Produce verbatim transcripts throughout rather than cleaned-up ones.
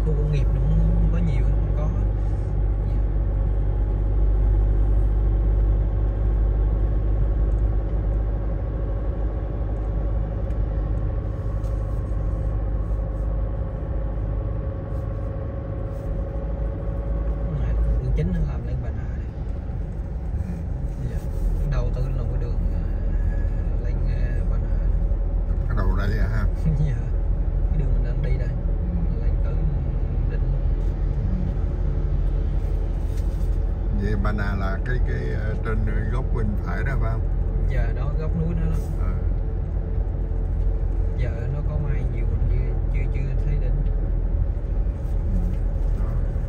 khu công nghiệp nó không có nhiều, không có. Đường chính nó làm lên Bà Nà này. Dạ. Đầu tư là cái đường lên Bà Nà. Cái đầu đây à ha. Dạ. Cái đường mình đang đi đây. Lên tới đỉnh. Vậy Bà Nà là cái cái trên góc bên phải đó phải không? Dạ đó, góc núi đó đó. À. Giờ nó có mai nhiều mình chưa chưa chưa thấy đỉnh. Đó.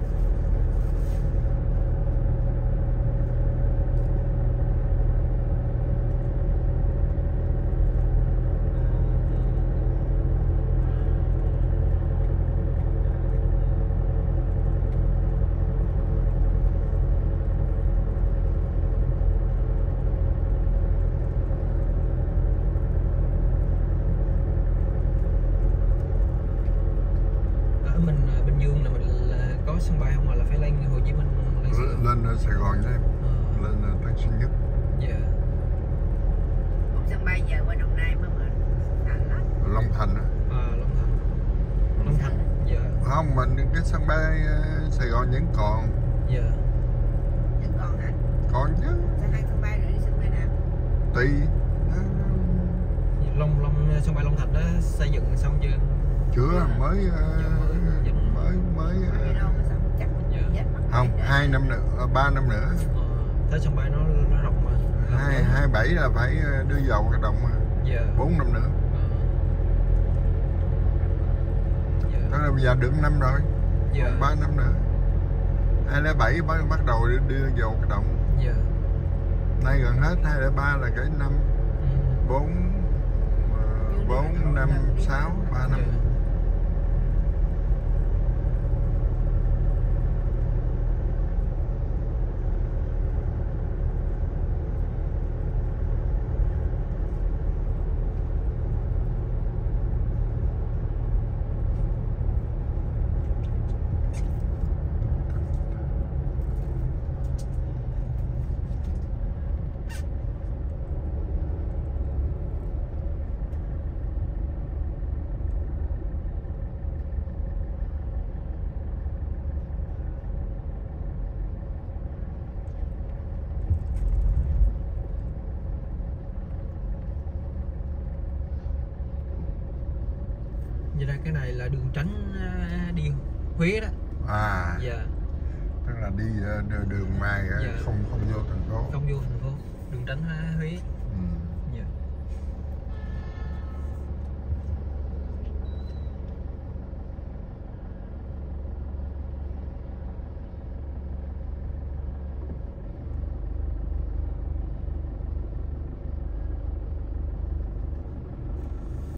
Mình Bình Dương là mình là có sân bay không, mà là phải lên Hồ Chí Minh, lên Sài Gòn. Lên ở Sài Gòn chứ em. Ờ. Lên Tân Sơn Nhất. Dạ. Một sân bay giờ qua Đồng Nai mà mà thành lắm. Long Thành á. À, Long Thành. Long Thành. Dạ. Không, mình cái sân bay Sài Gòn vẫn còn. Dạ. Vẫn còn hả? Còn chứ. Sao hai sân bay rồi đi sân bay nào? Tùy. Long Long sân bay Long Thành đó xây dựng xong chưa? Chưa, mới Dạ, mới mới mới Bay đâu mà sao chắc Dạ. chết mất. không, hai năm nữa, ba năm nữa. Ờ, thấy sân bay nó nó rộng mà. Rộng Hai lắm. hai bảy là phải đưa vào cái động mà. Dạ. Bốn năm nữa. Ờ. Dạ. Đó là bây giờ được năm rồi. Dạ. Còn ba năm nữa. Hai lẻ bảy bắt bắt đầu đưa vào cái động. Dạ. Nay gần hết, hai lẻ ba là cái năm Ừ. bốn bốn năm sáu ba năm. Dạ. Vậy là cái này là đường tránh đi Huế đó. À. Dạ. Tức là đi đường, đường mai Dạ. không không vô thành phố. Không vô thành phố, đường tránh Huế. Ừ.